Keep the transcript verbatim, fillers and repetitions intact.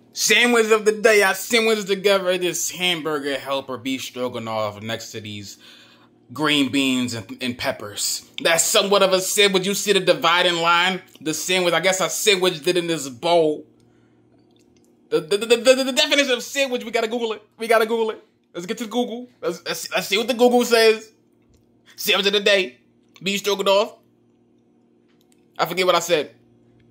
Sandwich of the day. I sandwiched together this hamburger helper beef stroganoff next to these green beans and, and peppers. That's somewhat of a sandwich. You see the dividing line? The sandwich. I guess I sandwiched it in this bowl. The, the, the, the, the definition of sandwich, we gotta Google it. We gotta Google it. Let's get to Google. Let's, let's, let's see what the Google says. Sandwich of the day. Beef stroganoff. I forget what I said.